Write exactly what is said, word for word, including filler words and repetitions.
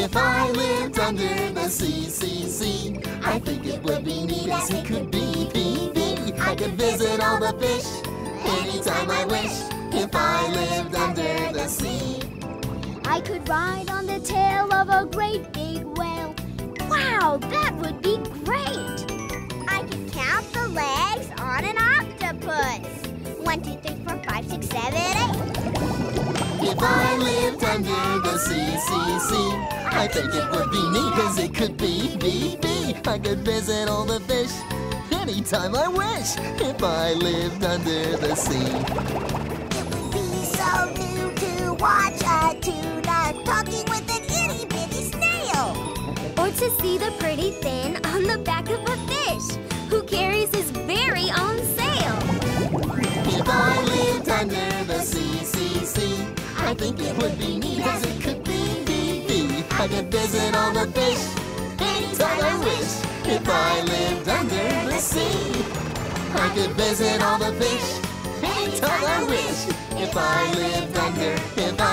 If I lived under the sea, sea, sea, I think it would be neat as it could be, be, be. I could visit all the fish anytime I wish. If I lived under the sea, I could ride on the tail of a great big whale. Wow, that would be great! I could count the legs on an octopus. One, two, three, four, five, six, seven, eight. if I lived under the sea, sea, sea, I think it would be neat as it could be, be, be. I could visit all the fish anytime I wish. If I lived under the sea, It would be so new to watch a tuna talking with an itty bitty snail. Or to see the pretty fin on the back of a fish who carries his very own sail. if I lived under the sea, sea, sea, I think it would be neat as it could be, be, be. I could visit all the fish anytime I wish. If I lived under the sea, I could visit all the fish anytime I wish. If I lived under, if